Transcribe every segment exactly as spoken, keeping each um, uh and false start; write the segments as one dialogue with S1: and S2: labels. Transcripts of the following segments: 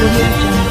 S1: audio jungle.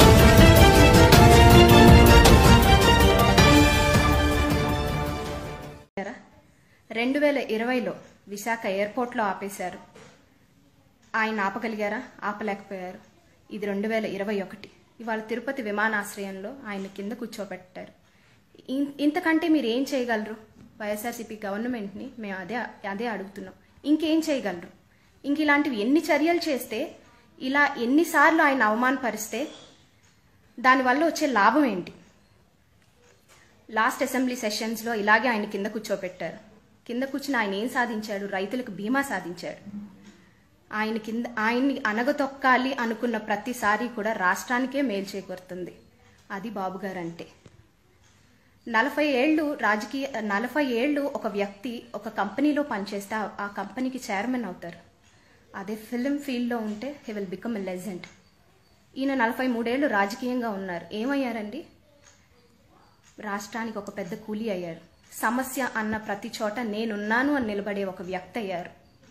S2: రెండు వేల ఇరవైలో విశాఖ ఎయిర్పోర్ట్లో ఆపేశారు. ఆయన ఆపగలిగారా? ఆపలేకపోయారు. ఇది రెండు వేల ఇరవై ఒకటి. ఇవాళ తిరుపతి విమానాశ్రయంలో ఆయన కింద కూర్చోబెట్టారు. ఇంతకంటే మీరు ఏం చేయగలరు? వైఎస్ఆర్సీపీ గవర్నమెంట్ని మేము అదే అదే అడుగుతున్నాం. ఇంకేం చేయగలరు? ఇంక ఇలాంటివి ఎన్ని చర్యలు చేస్తే, ఇలా ఎన్నిసార్లు ఆయన అవమానపరిస్తే దానివల్ల వచ్చే లాభం ఏంటి? లాస్ట్ అసెంబ్లీ సెషన్స్లో ఇలాగే ఆయన కింద కూర్చోబెట్టారు. కింద కూర్చుని ఆయన ఏం సాధించాడు? రైతులకు బీమా సాధించాడు. ఆయన కింద ఆయన్ని అనగతొక్కాలి అనుకున్న ప్రతిసారి కూడా రాష్ట్రానికే మేలు చేకూరుతుంది. అది బాబు గారు అంటే. నలభై ఏళ్ళు రాజకీయ నలభై ఏళ్ళు ఒక వ్యక్తి ఒక కంపెనీలో పనిచేస్తే ఆ కంపెనీకి చైర్మన్ అవుతారు. అదే ఫిలిం ఫీల్డ్లో ఉంటే he will become a legend. ఈయన నలభై మూడేళ్లు రాజకీయంగా ఉన్నారు. ఏమయ్యారండి? రాష్ట్రానికి ఒక పెద్ద కూలీ అయ్యారు. సమస్య అన్న ప్రతి చోట నేనున్నాను అని నిలబడే ఒక వ్యక్తి అయ్యారు.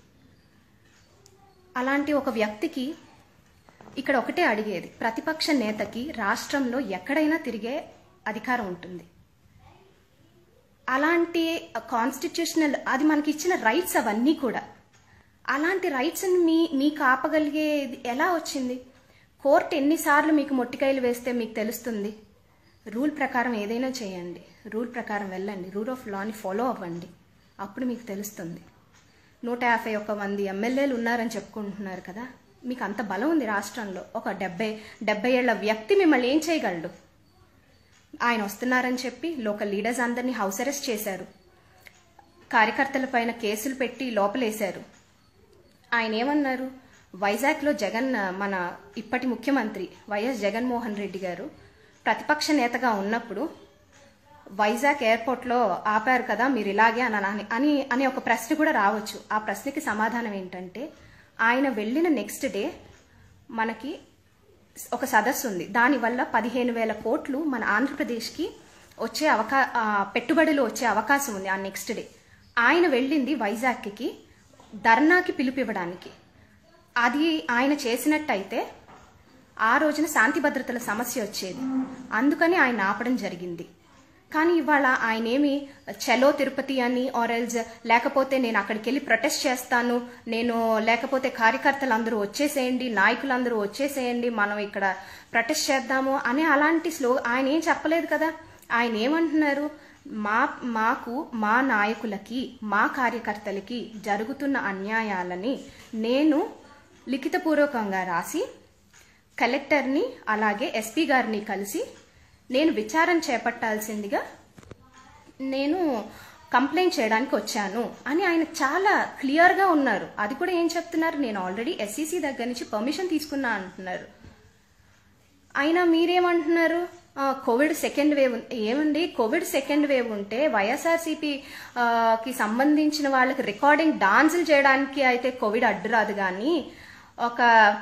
S2: అలాంటి ఒక వ్యక్తికి ఇక్కడ ఒకటే అడిగేది, ప్రతిపక్ష నేతకి రాష్ట్రంలో ఎక్కడైనా తిరిగే అధికారం ఉంటుంది. అలాంటి కాన్స్టిట్యూషనల్, అది మనకి ఇచ్చిన రైట్స్ అవన్నీ కూడా. అలాంటి రైట్స్ని మీ మీకు ఆపగలిగేది ఎలా వచ్చింది? కోర్టు ఎన్నిసార్లు మీకు మొట్టికాయలు వేస్తే మీకు తెలుస్తుంది. రూల్ ప్రకారం ఏదైనా చేయండి, రూల్ ప్రకారం వెళ్ళండి, రూల్ ఆఫ్ లాని ఫాలో అవ్వండి, అప్పుడు మీకు తెలుస్తుంది. నూట యాభై ఒక్క మంది ఎమ్మెల్యేలు ఉన్నారని చెప్పుకుంటున్నారు కదా, మీకు అంత బలం ఉంది రాష్ట్రంలో. ఒక డెబ్బై డెబ్బై ఏళ్ల వ్యక్తి మిమ్మల్ని ఏం చేయగలడు? ఆయన వస్తున్నారని చెప్పి లోకల్ లీడర్స్ అందరినీ హౌస్ అరెస్ట్ చేశారు. కార్యకర్తల పైన కేసులు పెట్టి లోపలేశారు. ఆయన ఏమన్నారు? వైజాగ్లో జగన్, మన ఇప్పటి ముఖ్యమంత్రి వైఎస్ జగన్మోహన్ రెడ్డి గారు ప్రతిపక్ష నేతగా ఉన్నప్పుడు వైజాగ్ ఎయిర్పోర్ట్లో ఆపారు కదా మీరు ఇలాగే అని అని అనే ఒక ప్రశ్న కూడా రావచ్చు. ఆ ప్రశ్నకి సమాధానం ఏంటంటే, ఆయన వెళ్ళిన నెక్స్ట్ డే మనకి ఒక సదస్సు ఉంది. దానివల్ల పదిహేను వేల కోట్లు మన ఆంధ్రప్రదేశ్కి వచ్చే అవకా పెట్టుబడులు వచ్చే అవకాశం ఉంది. ఆ నెక్స్ట్ డే ఆయన వెళ్ళింది వైజాగ్కి ధర్నాకి పిలుపివ్వడానికి. అది ఆయన చేసినట్టయితే ఆ రోజున శాంతి భద్రతల సమస్య వచ్చేది. అందుకని ఆయన ఆపడం జరిగింది. కానీ ఇవాళ ఆయన ఏమి చలో తిరుపతి అని ఆరెల్స్, లేకపోతే నేను అక్కడికి వెళ్ళి ప్రొటెస్ట్ చేస్తాను, నేను లేకపోతే కార్యకర్తలు అందరూ వచ్చేసేయండి, నాయకులందరూ వచ్చేసేయండి, మనం ఇక్కడ ప్రొటెస్ట్ చేద్దాము అని అలాంటి స్లో ఆయన ఏం చెప్పలేదు కదా. ఆయన ఏమంటున్నారు? మా మాకు మా నాయకులకి మా కార్యకర్తలకి జరుగుతున్న అన్యాయాలని నేను లిఖితపూర్వకంగా రాసి కలెక్టర్ని అలాగే ఎస్పీ గారిని కలిసి నేను విచారణ చేపట్టాల్సిందిగా నేను కంప్లైంట్ చేయడానికి వచ్చాను అని ఆయన చాలా క్లియర్గా ఉన్నారు. అది కూడా ఏం చెప్తున్నారు? నేను ఆల్రెడీ ఎస్ఈసి దగ్గర నుంచి పర్మిషన్ తీసుకున్నా అంటున్నారు. అయినా మీరేమంటున్నారు? కోవిడ్ సెకండ్ వేవ్ ఏమండి? కోవిడ్ సెకండ్ వేవ్ ఉంటే వైఎస్ఆర్సీపీకి సంబంధించిన వాళ్ళకి రికార్డింగ్ డాన్సులు చేయడానికి అయితే కోవిడ్ అడ్డు రాదు. కానీ ఒక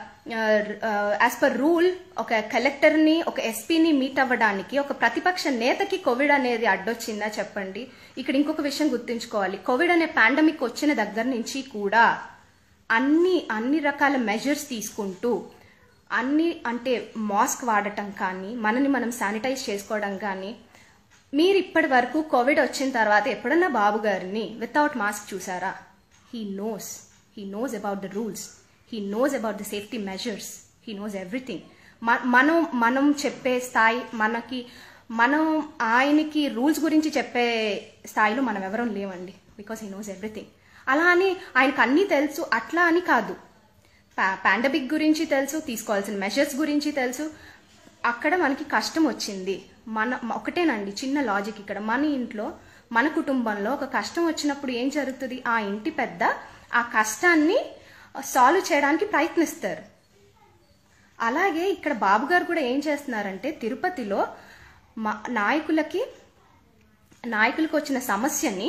S2: యాజ్ పర్ రూల్ ఒక కలెక్టర్ని ఒక ఎస్పీని మీట్ అవ్వడానికి ఒక ప్రతిపక్ష నేతకి కోవిడ్ అనేది అడ్డొచ్చిందా చెప్పండి? ఇక్కడ ఇంకొక విషయం గుర్తుంచుకోవాలి. కోవిడ్ అనే పాండమిక్ వచ్చిన దగ్గర నుంచి కూడా అన్ని అన్ని రకాల మెజర్స్ తీసుకుంటూ అన్ని అంటే మాస్క్ వాడటం కానీ, మనని మనం శానిటైజ్ చేసుకోవడం కానీ, మీరు ఇప్పటి వరకు కోవిడ్ వచ్చిన తర్వాత ఎప్పుడన్నా బాబు గారిని వితౌట్ మాస్క్ చూసారా? He knows he knows about the rules, he knows about the safety measures, he knows everything. మనం మనం చెప్పే స్థాయి మనకి, మనం ఆయనకి రూల్స్ గురించి చెప్పే స్థాయిలో మనం ఎవరూ లేవండి. Because he knows everything. అలా అని ఆయనకు అన్నీ తెలుసు అట్లా అని కాదు. పాండమిక్ గురించి తెలుసు, తీసుకోవాల్సిన మెజర్స్ గురించి తెలుసు. అక్కడ మనకి కష్టం వచ్చింది, మన ఒకటేనండి చిన్న లాజిక్ ఇక్కడ. మన ఇంట్లో మన కుటుంబంలో ఒక కష్టం వచ్చినప్పుడు ఏం జరుగుతుంది? ఆ ఇంటి పెద్ద ఆ కష్టాన్ని సాల్వ్ చేయడానికి ప్రయత్నిస్తారు. అలాగే ఇక్కడ బాబు గారు కూడా ఏం చేస్తున్నారంటే, తిరుపతిలో నాయకులకి నాయకులకు వచ్చిన సమస్యని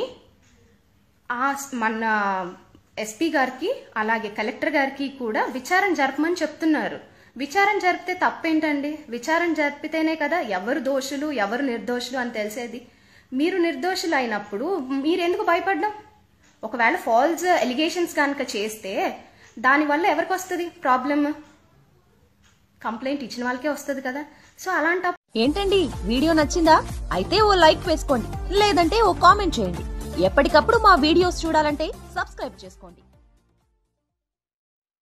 S2: ఆ మన ఎస్పీ గారికి అలాగే కలెక్టర్ గారికి కూడా విచారణ జరపమని చెప్తున్నారు. విచారణ జరిపితే తప్పేంటండి? విచారణ జరిపితేనే కదా ఎవరు దోషులు ఎవరు నిర్దోషులు అని తెలిసేది. మీరు నిర్దోషులు అయినప్పుడు మీరెందుకు భయపడ్డం? ఒకవేళ ఫాల్స్ ఎలిగేషన్స్ కనుక చేస్తే దానివల్ల ఎవరికి వస్తుంది ప్రాబ్లమ్? కంప్లైంట్ ఇచ్చిన వాళ్ళకే వస్తుంది కదా. సో అలాంటి
S1: ఏంటండి వీడియో నచ్చిందా? అయితే ఓ లైక్ వేసుకోండి, లేదంటే ఓ కామెంట్ చేయండి. ఎప్పటికప్పుడు మా వీడియోస్ చూడాలంటే సబ్స్క్రైబ్ చేసుకోండి.